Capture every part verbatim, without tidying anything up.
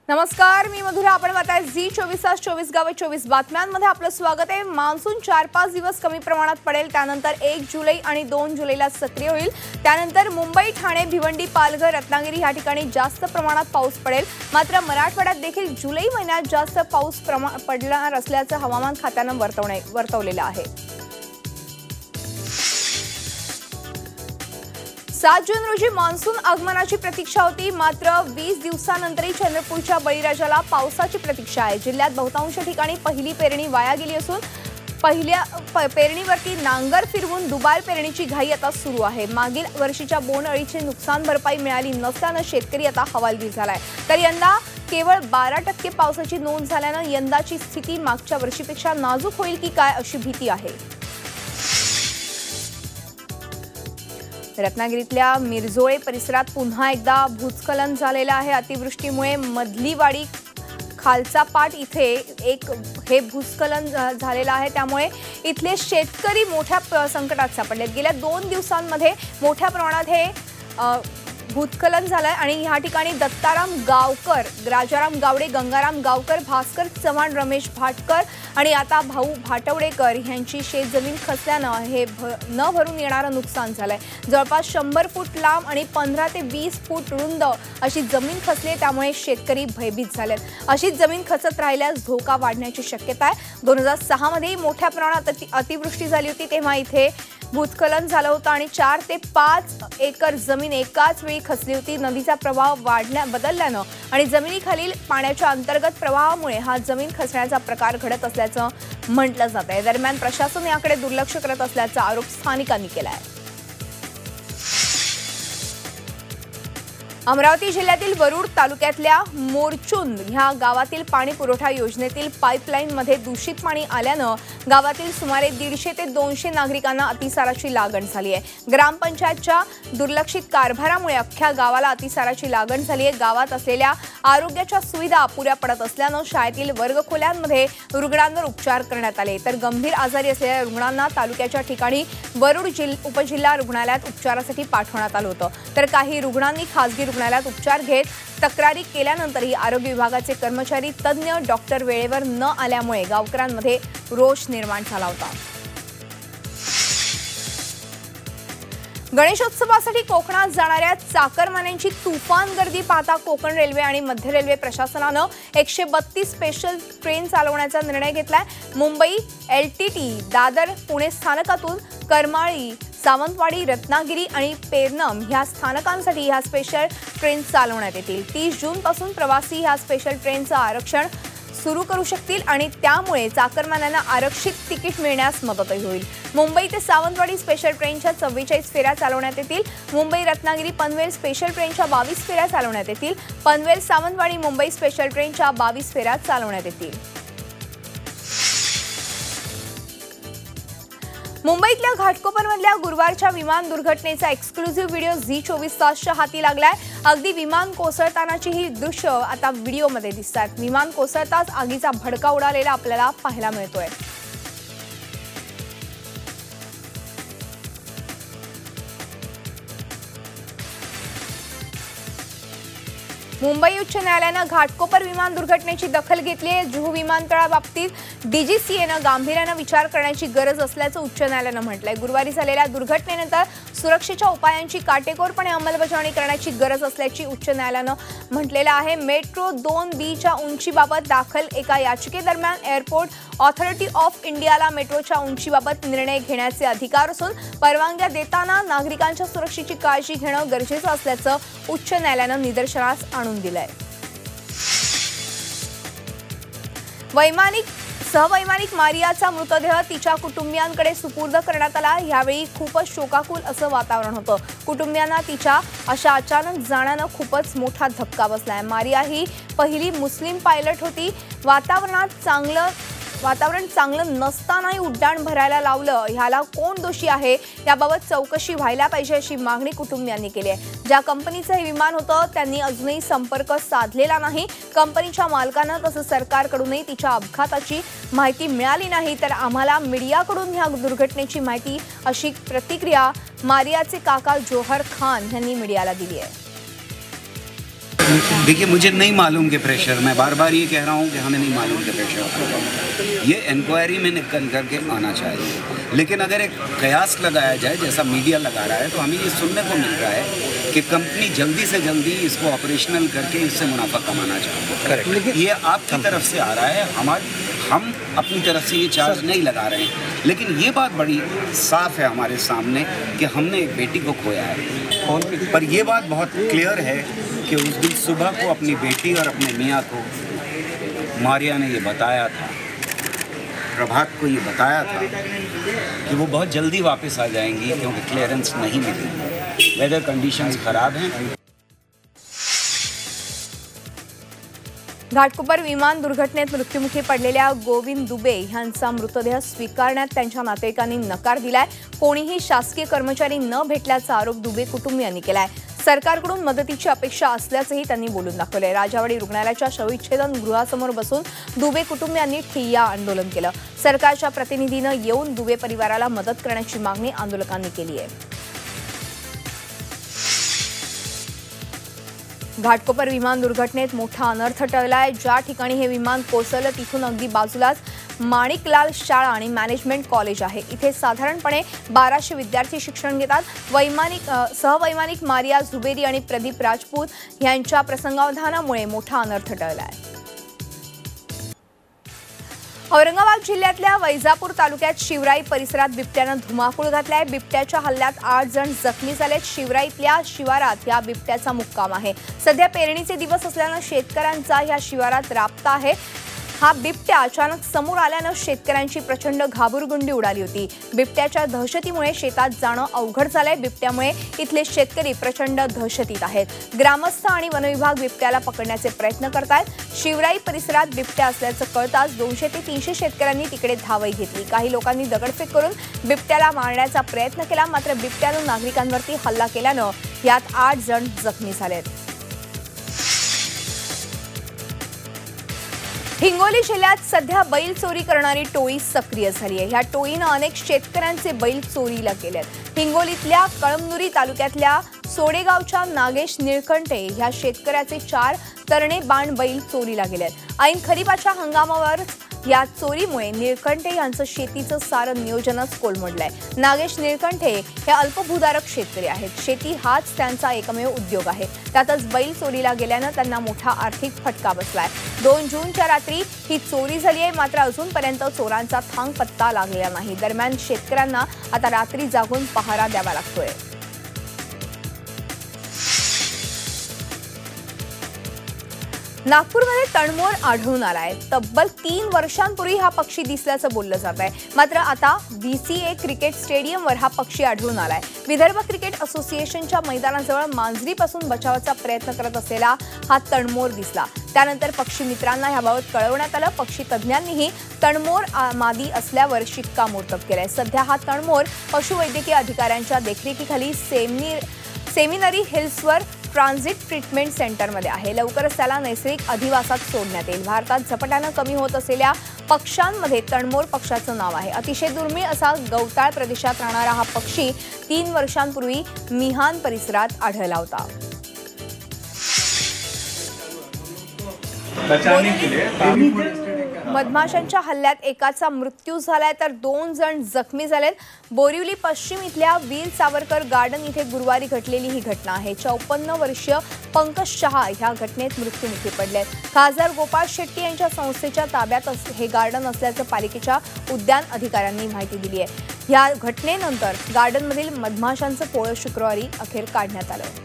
नमस्कार, मी मधुरा. आपण पाहताय झी चोवीस तास चोवीस गावे चोवीस बातम्यांमध्ये आपलं स्वागत आहे. मान्सून चार पाच दिवस कमी प्रमाणात पडेल, त्यानंतर एक जुलै आणि दोन जुलैला सक्रिय होईल. त्यानंतर मुंबई, ठाणे, भिवंडी, पालघर, रत्नागिरी या ठिकाणी जास्त प्रमाणात पाऊस पडेल. मात्र मराठवाड्यात देखील जुलै महिन्यात जास्त पाऊस पडणार असल्याचं हवामान खात्यानं वर्तवणे वर्तवलेलं आहे. सात जून रोजी मान्सून आगमनाची प्रतीक्षा होती, मात्र वीस दिवसांनंतरही चंद्रपूरच्या बळीराजाला पावसाची प्रतीक्षा आहे. जिल्ह्यात बहुतांश ठिकाणी पहिली पेरणी वाया गेली असून पहिल्या पेरणीवरती नांगर फिरवून दुबार पेरणीची घाई आता सुरू आहे. मागील वर्षीच्या बोंडअळीची नुकसान भरपाई मिळाली नसल्यानं शेतकरी आता हवालदिल झालाय. तर यंदा केवळ बारा टक्के पावसाची नोंद झाल्यानं यंदाची स्थिती मागच्या वर्षीपेक्षा नाजूक होईल की काय अशी भीती आहे. रत्नागिरीतल्या मिरजोळे परिसरात पुन्हा एकदा भूस्खलन झालेलं आहे. अतिवृष्टीमुळे मधलीवाडी खालचा पाट इथे एक हे भूस्खलन झालेलं आहे. त्यामुळे इथले शेतकरी मोठ्या संकटात सापडलेत. गेल्या दोन दिवसांमध्ये मोठ्या प्रमाणात हे भूस्खलन झालंय आणि या ठिकाणी दत्ताराम गावकर, राजाराम गावडे, गंगाराम गावकर, भास्कर चव्हाण, रमेश भाटकर आणि आता भाऊ भाटवडेकर यांची शेतजमीन खचल्यानं हे न भरून येणारं नुकसान झालंय. जवळपास शंभर फूट लांब आणि पंधरा ते वीस फूट रुंद अशी जमीन खचली. त्यामुळे शेतकरी भयभीत झालेत. अशीच जमीन खचत राहिल्यास धोका वाढण्याची शक्यता आहे. दोन हजार सहा मध्ये मोठ्या प्रमाणात अतिवृष्टी झाली होती, तेव्हा इथे भूस्खलन झालं होतं आणि चार ते पाच एकर जमीन एकाच वेळी खचली होती. नदीचा प्रवाह वाढल्या बदलल्यानं आणि जमिनीखालील पाण्याच्या अंतर्गत प्रवाहामुळे हा जमीन खचण्याचा प्रकार घडत असल्याचं म्हटलं जात आहे. दरम्यान प्रशासन याकडे दुर्लक्ष करत असल्याचा आरोप स्थानिकांनी केला आहे. अमरावती जिल्ह्यातील वरुड तालुक्यातल्या मोरचुंद ह्या गावातील पाणी पुरवठा योजनेतील पाईपलाईनमध्ये दूषित पाणी आल्यानं गावातील सुमारे दीडशे ते दोनशे नागरिकांना अतिसाराची लागण झाली आहे. ग्रामपंचायतच्या दुर्लक्षित कारभारामुळे अख्ख्या गावाला अतिसाराची लागण झाली आहे. गावात असलेल्या आरोग्याच्या सुविधा अपुऱ्या पडत असल्यानं शाळेतील वर्गखोल्यांमध्ये रुग्णांवर उपचार करण्यात आले. तर गंभीर आजारी असलेल्या रुग्णांना तालुक्याच्या ठिकाणी वरुड जिल्हा उपजिल्हा रुग्णालयात उपचारासाठी पाठवण्यात आलं होतं. तर काही रुग्णांनी खासगी रुग्णालयात उपचार घेत तक्रारी केल्यानंतरही आरोग्य विभागाचे कर्मचारी, तज्ज्ञ डॉक्टर वेळेवर न आल्यामुळे गावकऱ्यांमध्ये रोष निर्माण झाला होता. गणेशोत्सवासाठी कोकणात जाणाऱ्या चाकरमान्यांची तुफान गर्दी पाहता कोकण रेल्वे आणि मध्य रेल्वे प्रशासनानं एकशे बत्तीस स्पेशल ट्रेन चालवण्याचा निर्णय घेतलाय. Mumbai, L T T, Dadar, Pune स्थानकातून करमाळी, सावंतवाडी, रत्नागिरी आणि पेरनम ह्या स्थानकांसाठी ह्या स्पेशल ट्रेन चालवण्यात येतील. तीस जून पासून प्रवासी ह्या स्पेशल ट्रेनचं आरक्षण सुरू करू शकतील आणि त्यामुळे चाकरमान्यांना आरक्षित तिकीट मिळण्यास मदतही होईल. मुंबई ते सावंतवाडी स्पेशल ट्रेनच्या चव्वेचाळीस फेऱ्या चालवण्यात येतील. मुंबई रत्नागिरी पनवेल स्पेशल ट्रेनच्या बावीस फेऱ्या चालवण्यात येतील. पनवेल सावंतवाडी मुंबई स्पेशल ट्रेनच्या बावीस फेऱ्या चालवण्यात येतील. मुंबईतल्या घाटकोपरमधल्या गुरुवारच्या विमान दुर्घटनेचा एक्सक्लुझिव्ह व्हिडिओ झी चोवीस तासच्या हाती लागलाय. अगदी विमान कोसळतानाची ही दृश्य आता व्हिडिओमध्ये दिसतात. विमान कोसळताच आगीचा भडका उडालेला आपल्याला पाहायला मिळतोय. मुंबई उच्च न्यायालयानं घाटकोपर विमान दुर्घटनेची दखल घेतली आहे. जुहू विमानतळाबाबतीत डीजीसीएनं गांभीर्यानं विचार करण्याची गरज असल्याचं उच्च न्यायालयानं म्हटलंय. गुरुवारी झालेल्या दुर्घटनेनंतर सुरक्षेच्या उपायांची काटेकोरपणे अंमलबजावणी करण्याची गरज असल्याची उच्च न्यायालयानं म्हटलेलं आहे. मेट्रो दोन बीच्या उंचीबाबत दाखल एका याचिकेदरम्यान एअरपोर्ट ऑथॉरिटी ऑफ इंडियाला मेट्रोच्या उंचीबाबत निर्णय घेण्याचे अधिकार असून परवानग्या देताना नागरिकांच्या सुरक्षेची काळजी घेणं गरजेचं असल्याचं उच्च न्यायालयानं निदर्शनास आणून दिलंय. वैमानिक सहवैमानिक मारियाचा मृतदेह तिच्या कुटुंबियांकडे सुपूर्द करण्यात आला. यावेळी खूपच शोकाकुल असं वातावरण होतं. कुटुंबियांना तिच्या अशा अचानक जाण्यानं खूपच मोठा धक्का बसलाय. मारिया ही पहिली मुस्लिम पायलट होती. वातावरणात चांगलं वातावरण चांगलं नसतानाही उड्डाण भरायला लावलं, ह्याला कोण दोषी आहे याबाबत चौकशी व्हायला पाहिजे अशी मागणी कुटुंबियांनी केली आहे. ज्या कंपनीचं हे विमान होतं त्यांनी अजूनही संपर्क साधलेला नाही. कंपनीच्या मालकांना तसंच सरकारकडूनही तिच्या अपघाताची माहिती मिळाली नाही. तर आम्हाला मीडियाकडून ह्या दुर्घटनेची माहिती अशी प्रतिक्रिया मारियाचे काका जोहर खान यांनी मीडियाला दिली आहे. देखिए, मुझे नहीं मालूम कि प्रेशर, मैं बार बार ये कह रहा हूँ कि हमें नहीं मालूम कि प्रेशर, ये इंक्वायरी में निकल करके आना चाहिए। लेकिन अगर एक कयास लगाया जाए जैसा मीडिया लगा रहा है, तो हमें ये सुनने को मिल रहा है कि कंपनी जल्दी से जल्दी इसको ऑपरेशनल करके इससे मुनाफा कमाना चाहती है। लेकिन ये आपकी तरफ से आ रहा है, हमारे हम अपनी तरफ से ये चार्ज नहीं लगा रहे हैं। लेकिन ये बात बड़ी साफ है हमारे सामने कि हमने एक बेटी को खोया है, पर यह बात बहुत क्लियर है कि उस दिन सुबह को अपनी बेटी और अपने मियाँ को मारिया ने ये बताया था, प्रभात को ये बताया था कि वो बहुत जल्दी वापस आ जाएंगी क्योंकि क्लियरेंस नहीं मिलेगी, वेदर कंडीशंस खराब हैं। घाटकोपर विमान दुर्घटनेत मृत्युमुखी पडलेल्या गोविंद दुबे यांचा मृतदेह स्वीकारण्यात त्यांच्या नातेवाईकांनी नकार दिलाय। कोणीही शासकीय कर्मचारी न भेटल्याचा आरोप दुबे कुटुंबियांनी केलाय। सरकारकडून मदतीची अपेक्षा असल्याचंही त्यांनी बोलून दाखवलंय। राजावाडी रुग्णालयाच्या शवविच्छेदन गृहासमोर बसून दुबे कुटुंबियांनी ठिय्या आंदोलन केलं। सरकारच्या प्रतिनिधीनं येऊन दुबे परिवाराला मदत करण्याची मागणी आंदोलकांनी केली आहे। घाटकोपर विमान दुर्घटनेत मोठा अनर्थ टळलाय। ज्या ठिकाणी हे विमान कोसळलं तिथून अगदी बाजूलाच माणिकलाल शाळा आणि मॅनेजमेंट कॉलेज आहे। इथे साधारणपणे बाराशे विद्यार्थी शिक्षण घेतात। वैमानिक सहवैमानिक मारिया झुबेरी आणि प्रदीप राजपूत यांच्या प्रसंगावधानामुळे मोठा अनर्थ टळलाय। औरंगाबाद जिल्ह्यातल्या वैजापूर तालुक्यात शिवराई परिसरात बिबट्यानं धुमाकूळ घातलाय। बिबट्याच्या हल्ल्यात आठ जण जखमी झालेत। शिवराईतल्या शिवारात या बिबट्याचा मुक्काम आहे। सध्या पेरणीचे दिवस असल्यानं शेतकऱ्यांचा या शिवारात राबता आहे। हा बिबट्या अचानक समोर आल्यानं शेतकऱ्यांची प्रचंड घाबरगुंडी उडाली होती। बिबट्याच्या दहशतीमुळे शेतात जाणं अवघड झालंय। बिबट्यामुळे इथले शेतकरी प्रचंड दहशतीत आहेत। ग्रामस्थ आणि वनविभाग बिबट्याला पकडण्याचे प्रयत्न करतायत। शिवराई परिसरात बिबट्या असल्याचं कळताच दोनशे ते तीनशे शेतकऱ्यांनी तिकडे धावई घेतली। काही लोकांनी दगडफेक करून बिबट्याला मारण्याचा प्रयत्न केला, मात्र बिबट्यानं नागरिकांवरती हल्ला केल्यानं यात आठ जण जखमी झालेत। हिंगोली जिल्ह्यात सध्या बैल चोरी करणारी टोळी सक्रिय झाली आहे। या टोळीनं अनेक शेतकऱ्यांचे बैल चोरीला गेलेत। हिंगोलीतल्या कळमनुरी तालुक्यातल्या सोडेगावच्या नागेश निळकंठे ह्या शेतकऱ्याचे चार तरणे बाण बैल चोरीला गेलेत। ऐन खरीपाच्या हंगामावर या चोरीमुळे निळकंठे यांचं शेतीचं सारं नियोजनच कोलमडलंय। नागेश निळकंठे हे अल्पभूधारक शेतकरी आहेत। शेती हाच त्यांचा एकमेव उद्योग आहे। त्यातच बैल चोरीला गेल्यानं त्यांना मोठा आर्थिक फटका बसलाय। दोन जूनच्या रात्री ही चोरी झाली आहे, मात्र अजूनपर्यंत चोरांचा थांग पत्ता लागलेला नाही। दरम्यान शेतकऱ्यांना आता रात्री जागून पहारा द्यावा लागतोय। नागपूरमध्ये तणमोर आढळून आलाय। तब्बल तीन वर्षांपूर्वी हा पक्षी दिसल्याचं बोललं जात आहे, मात्र आता व्हीसीए क्रिकेट स्टेडियमवर हा पक्षी आढळून आलाय। विदर्भ क्रिकेट असोसिएशनच्या मैदानाजवळ मांजरीपासून बचावाचा प्रयत्न करत असलेला हा तणमोर दिसला। त्यानंतर पक्षी मित्रांना याबाबत कळवण्यात आलं। पक्षी तज्ज्ञांनीही तणमोर मादी असल्यावर शिक्कामोर्तब केलंय। सध्या हा तणमोर पशुवैद्यकीय अधिकाऱ्यांच्या देखरेखीखाली सेमिनी सेमिनरी हिल्सवर ट्रान्झिट ट्रीटमेंट सेंटरमध्ये आहे। लवकरच त्याला नैसर्गिक अधिवासात सोडण्यात येईल। भारतात झपाट्यानं कमी होत असलेल्या पक्ष्यांमध्ये तणमोर पक्षाचं नाव आहे। अतिशय दुर्मिळ असा गवताळ प्रदेशात राहणारा हा पक्षी तीन वर्षांपूर्वी मिहान परिसरात आढळला होता। मधमाशांच्या हल्ल्यात एकाचा मृत्यू झालाय तर दोन जण जखमी झालेत। बोरिवली पश्चिम इथल्या वीर सावरकर गार्डन इथे गुरुवारी घडलेली ही घटना आहे। चौपन्न वर्षीय पंकज शहा ह्या घटनेत मृत्युमुखी पडलेत। खासदार गोपाळ शेट्टी यांच्या संस्थेच्या ताब्यात हे गार्डन असल्याचं पालिकेच्या उद्यान अधिकाऱ्यांनी माहिती दिली आहे। या घटनेनंतर गार्डनमधील मधमाशांचं पोळं शुक्रवारी अखेर काढण्यात आलं।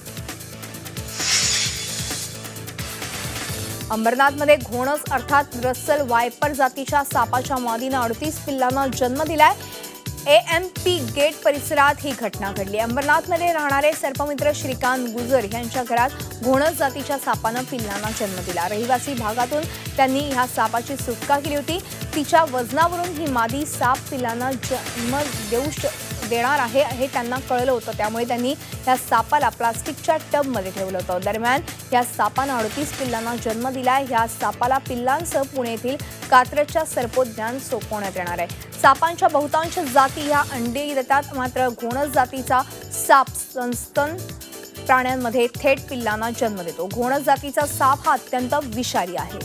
अंबरनाथमध्ये घोणस अर्थात रसल वायपर जातीच्या सापाच्या मादीनं अडतीस पिल्लांना जन्म दिलाय। ए एम पी गेट परिसरात ही घटना घडली। अंबरनाथमध्ये राहणारे सर्पमित्र श्रीकांत गुजर यांच्या घरात घोणस जातीच्या सापानं पिल्लांना जन्म दिला। रहिवासी भागातून त्यांनी ह्या सापाची सुटका केली होती। तिच्या वजनावरून ही मादी साप पिल्लांना जन्म देऊ देणार आहे हे त्यांना कळलं होतं, त्यामुळे त्यांनी या सापाला प्लास्टिकच्या टबमध्ये ठेवलं होतं। दरम्यान या सापानं अडतीस पिल्लांना जन्म दिलाय। या सापाला पिल्लांसह पुणे येथील कात्रजच्या सर्पोद्यान सोपवण्यात येणार आहे। सापांच्या बहुतांश जाती ह्या अंडे देतात, मात्र घोणस जातीचा साप सस्तन प्राण्यांमध्ये थेट पिल्लांना जन्म देतो। घोणस जातीचा साप हा अत्यंत विषारी आहे।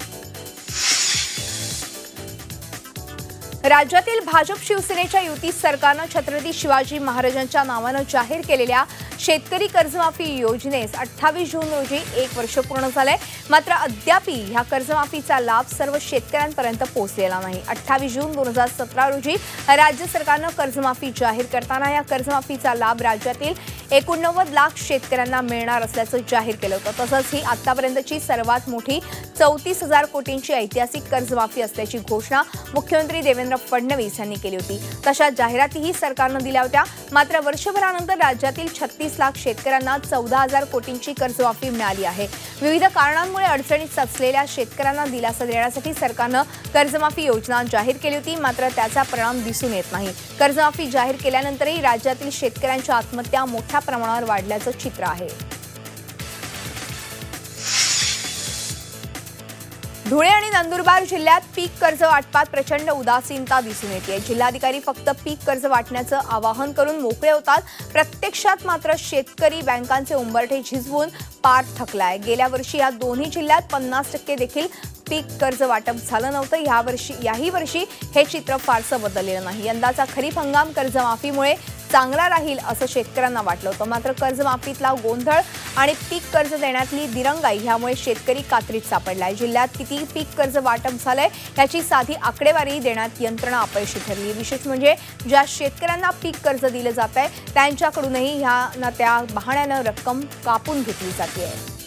राज्यातील भाजप शिवसेनेच्या युती सरकारनं छत्रपती शिवाजी महाराजांच्या नावानं जाहीर केलेल्या शेतकरी कर्जमाफी योजनेस अठ्ठावीस जून रोजी एक वर्ष पूर्ण झाले। मात्र अद्यापही ह्या कर्जमाफीचा लाभ सर्व शेतकऱ्यांपर्यंत पोहोचलेला नाही। अठ्ठावीस जून दोन हजार सतरा रोजी राज्य सरकारनं कर्जमाफी जाहीर करताना या कर्जमाफीचा लाभ राज्यातील एकोणनव्वद लाख शेतकऱ्यांना मिळणार असल्याचं जाहीर केलं होतं। तसंच ही आतापर्यंतची सर्वात मोठी चौतीस हजार कोटींची ऐतिहासिक कर्जमाफी असल्याची घोषणा मुख्यमंत्री देवेंद्र फडणवीस यांनी केली होती। तशा जाहिरातीही सरकारनं दिल्या होत्या। मात्र वर्षभरानंतर राज्यातील छत्तीस लाख शेतकऱ्यांना चौदा हजार कोटींची कर्जमाफी मिळाली आहे। विविध कारणांमुळे अडचणीत साचलेल्या शेतकऱ्यांना दिलासा देण्यासाठी सरकारनं कर्जमाफी योजना जाहीर केली होती। मात्र त्याचा परिणाम दिसून येत नाही। कर्जमाफी जाहीर केल्यानंतरही राज्यातील शेतकऱ्यांच्या आत्महत्या मोठ्या प्रमाणावर वाढल्याचं चित्र आहे। धुळे आणि नंदुरबार जिल्ह्यात पीक कर्ज वाटपात प्रचंड उदासीनता दिसून येते। जिल्हाधिकारी फक्त पीक कर्ज वाटण्याचं आवाहन करून मोकळे होतात। प्रत्यक्षात मात्र शेतकरी बँकांचे उंबरठे झिजवून पार थकलाय। गेल्या वर्षी या दोन्ही जिल्ह्यात पन्नास टक्के देखील पीक कर्ज वाटप झालं नव्हतं। या वर्षी याही वर्षी हे चित्र फारसं बदललेलं नाही। यंदाचा खरीप हंगाम कर्जमाफीमुळे चांगला राहील असं शेतकऱ्यांना वाटलं होतं। मात्र कर्जमाफीतला गोंधळ आणि पीक कर्ज देण्यातली दिरंगाई ह्यामुळे शेतकरी कात्रीत सापडलाय। जिल्ह्यात किती पीक कर्ज वाटप झालंय याची साधी आकडेवारी देण्यात यंत्रणा अपयशी ठरली। विशेष म्हणजे ज्या शेतकऱ्यांना पीक कर्ज दिलं जात आहे त्यांच्याकडूनही ह्या त्या बहाण्यानं रक्कम कापून घेतली जाते।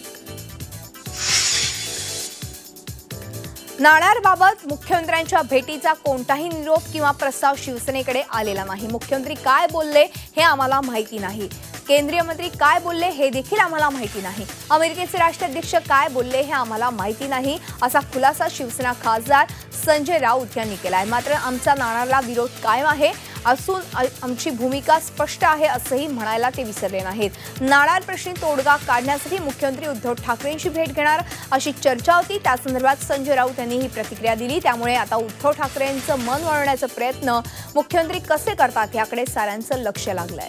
नाणारबाबत मुख्यमंत्र्यांच्या भेटीचा कोणताही निरोप किंवा प्रस्ताव शिवसेनेकडे आलेला नाही। मुख्यमंत्री काय बोलले हे आम्हाला माहिती नाही। केंद्रीय मंत्री काय बोलले हे देखील आम्हाला माहिती नाही। अमेरिकेचे राष्ट्राध्यक्ष काय बोलले हे आम्हाला माहिती नाही असा खुलासा शिवसेना खासदार संजय राऊत यांनी केलाय। मात्र आमचा नाणारला विरोध कायम आहे असून आमची भूमिका स्पष्ट आहे असंही म्हणायला ते विसरले नाहीत। नाणार प्रश्नी तोडगा काढण्यासाठी मुख्यमंत्री उद्धव ठाकरेंची भेट घेणार अशी चर्चा होती। त्या संदर्भात संजय राऊत यांनी ही प्रतिक्रिया दिली। त्यामुळे आता उद्धव ठाकरेंचं मन वळवण्याचा प्रयत्न मुख्यमंत्री कसे करतात याकडे साऱ्यांचं लक्ष लागलंय।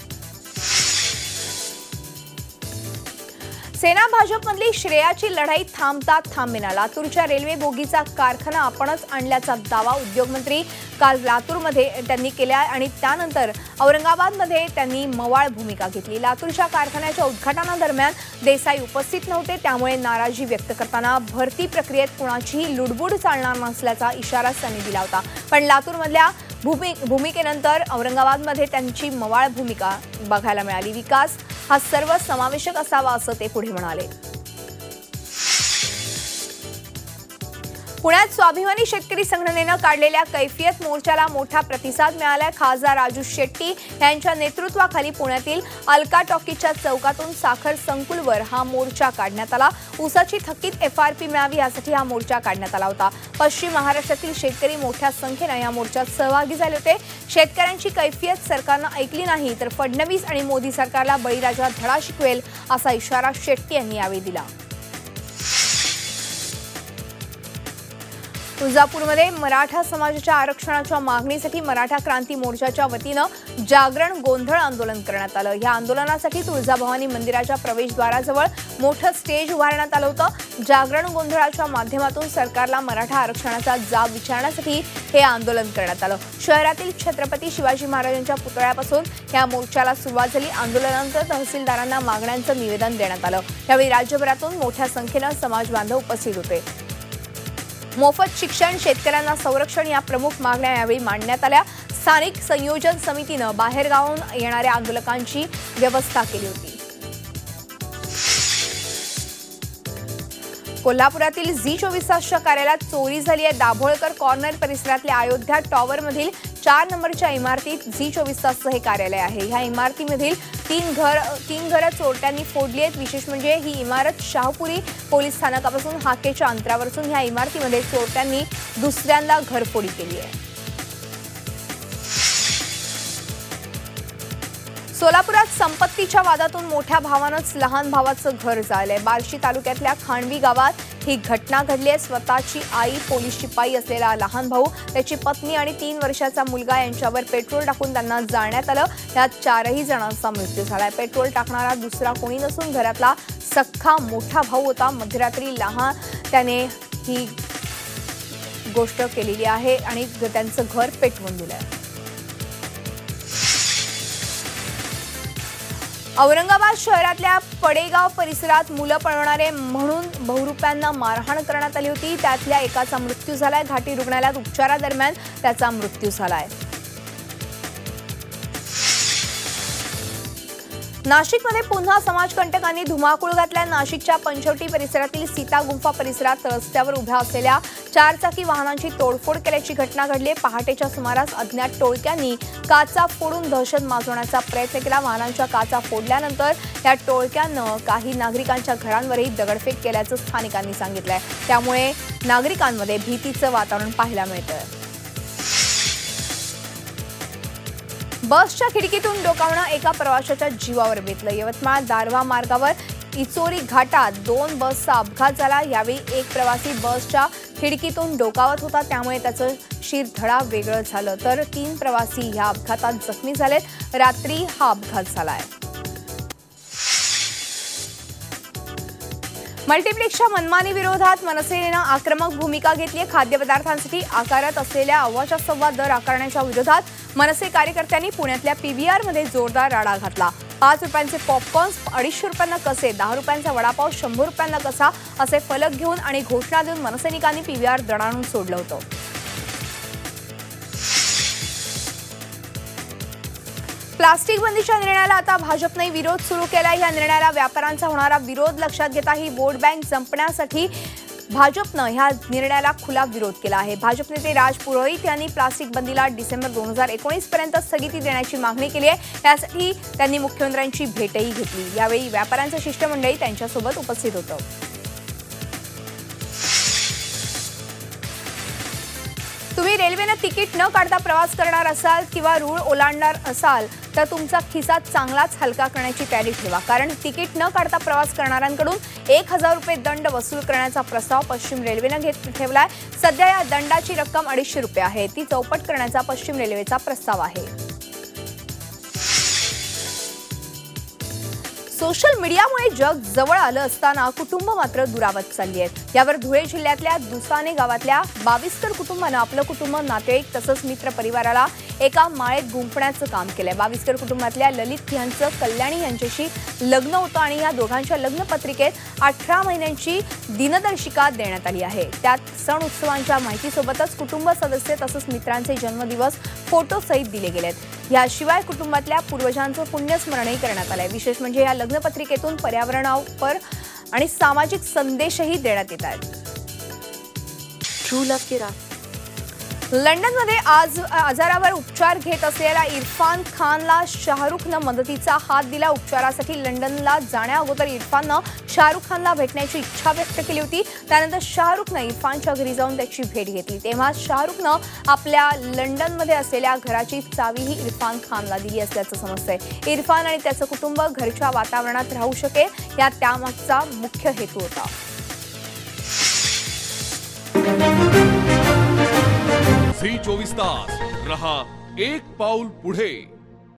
सेना भाजपमधली श्रेयाची लढाई थांबता थांबेना। लातूरच्या रेल्वे बोगीचा कारखाना आपणच आणल्याचा दावा उद्योगमंत्री काल लातूरमध्ये त्यांनी केला आणि त्यानंतर औरंगाबादमध्ये त्यांनी मवाळ भूमिका घेतली। लातूरच्या कारखान्याच्या उद्घाटनादरम्यान देसाई उपस्थित नव्हते। त्यामुळे नाराजी व्यक्त करताना भरती प्रक्रियेत कुणाचीही लुडबुड चालणार नसल्याचा इशारा त्यांनी दिला होता। पण लातूरमधल्या भूमि भूमिकेनंतर औरंगाबादमध्ये त्यांची मवाळ भूमिका बघायला मिळाली। विकास हा सर्व समावेशक असावा असं ते पुढे म्हणाले। पुण्यात स्वाभिमानी शेतकरी संघटनेनं काढलेल्या कैफियत मोर्चाला मोठा प्रतिसाद मिळाला। खासदार राजू शेट्टी यांच्या नेतृत्वाखाली पुण्यातील अलका टॉकीजच्या चौकातून साखर संकुलवर हा मोर्चा काढण्यात आला। ऊसाची थकीत एफ आर पी मिळावी यासाठी हा मोर्चा काढण्यात आला होता। पश्चिम महाराष्ट्रातील शेतकरी मोठ्या संख्येनं या मोर्चात सहभागी झाले होते। शेतकऱ्यांची कैफियत सरकारनं ऐकली नाही तर फडणवीस आणि मोदी सरकारला बळीराजा धडा शिकवेल असा इशारा शेट्टी यांनी यावेळी दिला। तुळजापूरमध्ये मराठा समाजाच्या आरक्षणाच्या मागणीसाठी मराठा क्रांती मोर्चाच्या वतीनं जागरण गोंधळ आंदोलन करण्यात आलं। या आंदोलनासाठी तुळजाभवानी मंदिराच्या प्रवेशद्वाराजवळ मोठं स्टेज उभारण्यात आलं होतं। जागरण गोंधळाच्या माध्यमातून सरकारला मराठा आरक्षणाचा जाब विचारण्यासाठी हे आंदोलन करण्यात आलं। शहरातील छत्रपती शिवाजी महाराजांच्या पुतळ्यापासून या मोर्चाला सुरुवात झाली। आंदोलनानंतर तहसीलदारांना मागण्यांचं निवेदन देण्यात आलं। यावेळी राज्यभरातून मोठ्या संख्येनं समाज बांधव उपस्थित होते। मोफत शिक्षण, शेतकऱ्यांना संरक्षण या प्रमुख मागण्या यावेळी मांडण्यात आल्या। स्थानिक संयोजन समितीनं बाहेरगावाहून येणाऱ्या आंदोलकांची व्यवस्था केली होती। कोल्हापुरातील झी चोवीस तासच्या कार्यालयात चोरी झाली आहे। दाभोळकर कॉर्नर परिसरातल्या अयोध्या टॉवरमधील चार नंबरच्या इमारतीत झी चोवीस तासचं हे कार्यालय आहे। ह्या इमारतीमधील तीन घर तीन घरं चोरट्यांनी फोडली आहेत। विशेष म्हणजे ही इमारत शाहपुरी पोलीस स्थानकापासून हाकेच्या अंतरावर असून ह्या इमारतीमध्ये चोरट्यांनी दुसऱ्यांदा घरफोडी केली आहे। सोलापुरात संपत्तीच्या वादातून मोठ्या भावानंच लहान भावाचं घर जाळलंय। बार्शी तालुक्यातल्या खांडवी गावात ही घटना घडली आहे। स्वतःची आई पोलीस शिपाई असलेला लहान भाऊ, त्याची पत्नी आणि तीन वर्षाचा मुलगा यांच्यावर पेट्रोल टाकून त्यांना जाळण्यात आलं। यात चारही जणांचा मृत्यू झालाय। पेट्रोल टाकणारा दुसरा कोणी नसून घरातला सख्खा मोठा भाऊ होता। मध्यरात्री लहान त्याने ही गोष्ट केलेली आहे आणि त्यांचं घर पेटवून दिलंय। औरंगाबाद शहरातल्या पडेगाव परिसरात मुलं पळवणारे म्हणून बहुरूप्यांना मारहाण करण्यात आली होती। त्यातल्या एकाचा मृत्यू झालाय। घाटी रुग्णालयात उपचारादरम्यान त्याचा मृत्यू झालाय। नाशिकमध्ये पुन्हा समाजकंटकांनी धुमाकूळ घातलाय। नाशिकच्या पंचवटी परिसरातील सीता गुंफा परिसरात रस्त्यावर उभ्या असलेल्या चारचाकी वाहनांची तोडफोड केल्याची घटना घडली। पहाटेच्या सुमारास अज्ञात टोळक्यांनी काचा फोडून दहशत माजवण्याचा प्रयत्न केला। वाहनांच्या काचा फोडल्यानंतर या टोळक्यानं काही नागरिकांच्या घरांवरही दगडफेक केल्याचं स्थानिकांनी सांगितलंय। त्यामुळे नागरिकांमध्ये भीतीचं वातावरण पाहायला मिळतंय। बसच्या खिडकीतून डोकावणं एका प्रवाशाच्या जीवावर बेतलं। यवतमाळ दारव्हा मार्गावर इचोरी घाटात दोन बसचा अपघात झाला। यावेळी एक प्रवासी बसच्या खिडकीतून डोकावत होता, त्यामुळे त्याचं शिरधडा वेगळं झालं, तर तीन प्रवासी या अपघातात जखमी झालेत। रात्री हा अपघात झालाय। मल्टीप्लेक्सच्या मनमानी विरोधात मनसेनं आक्रमक भूमिका घेतली आहे। खाद्यपदार्थांसाठी आकारत असलेल्या अव्वाच्या सव्वा दर आकारण्याच्या विरोधात मनसे कार्यकर्त्यांनी पुण्यातल्या पीव्हीआर मध्ये जोरदार राडा घातला। पाच रुपयांचे पॉपकॉर्न्स अडीचशे रुपयांना कसे, दहा रुपयांचा वडापाव शंभर रुपयांना कसा असे फलक घेऊन आणि घोषणा देऊन मनसैनिकांनी पीव्हीआर दणाणून सोडलं होतं। प्लास्टिक बंदीच्या निर्णयाला आता भाजपने विरोध सुरू केला। या निर्णयाला व्यापाऱ्यांचा होणारा विरोध लक्षात घेता ही वोट बँक संपण्यासाठी भाजपनं ह्या निर्णयाला खुला विरोध केला आहे। भाजप नेते राज पुरोहित यांनी प्लास्टिक बंदीला डिसेंबर दोन हजार एकोणीस पर्यंत स्थगिती देण्याची मागणी केली आहे। यासाठी त्यांनी मुख्यमंत्र्यांची भेटही घेतली। यावेळी व्यापाऱ्यांचं शिष्टमंडळी त्यांच्यासोबत उपस्थित होतं। तुम्ही रेल्वेने तिकीट न काढता प्रवास करणार असाल किंवा रूळ ओलांडणार असाल तर तुमचा खिसा चांगलाच हलका करण्याची तयारी ठेवा, कारण तिकीट न काढता प्रवास करणाऱ्यांकडून एक हजार रुपये दंड वसूल करण्याचा प्रस्ताव पश्चिम रेल्वेनं घेत ठेवलाय। सध्या या दंडाची रक्कम अडीचशे रुपये आहे, ती चौपट करण्याचा पश्चिम रेल्वेचा प्रस्ताव आहे। सोशल मीडियामुळे जग जवळ आलं असताना कुटुंब मात्र दुरावत चालली आहेत। यावर धुळे जिल्ह्यातल्या दुसाने गावातल्या बावीसकर कुटुंबानं आपलं कुटुंब, नातेवाईक तसंच मित्र परिवाराला एका माळेत गुंफण्याचं काम केलंय। बावीसकर कुटुंबातल्या ललित यांचं कल्याणी यांच्याशी लग्न होतं आणि या दोघांच्या लग्न पत्रिकेत अठरा महिन्यांची दिनदर्शिका देण्यात आली आहे। त्यात सण उत्सवांच्या माहितीसोबतच कुटुंब सदस्य तसंच मित्रांचे जन्मदिवस फोटो सहित दिले गेलेत। याशिवाय कुटुंबातल्या पूर्वजांचं पुण्यस्मरणही करण्यात आलंय। विशेष म्हणजे या लग्नपत्रिकेतून पर्यावरणावर आणि सामाजिक संदेशही देण्यात येत आहेत। ट्रू लव्ह की राह लंडनमध्ये आज आजारावर उपचार घेत असलेल्या इरफान खानला शाहरुखनं मदतीचा हात दिला। उपचारासाठी लंडनला जाण्या अगोदर इरफाननं शाहरुख खानला भेटण्याची इच्छा व्यक्त केली होती। त्यानंतर शाहरुखनं इरफानच्या घरी जाऊन त्याची भेट घेतली। तेव्हा शाहरुखनं आपल्या लंडनमध्ये असलेल्या घराची चावीही इरफान खानला दिली असल्याचं समजतंय। इरफान आणि त्याचं कुटुंब घरच्या वातावरणात राहू शकेल, या त्यामागचा मुख्य हेतू होता। झी चोवीस तास रहा एक पाऊल पुढे।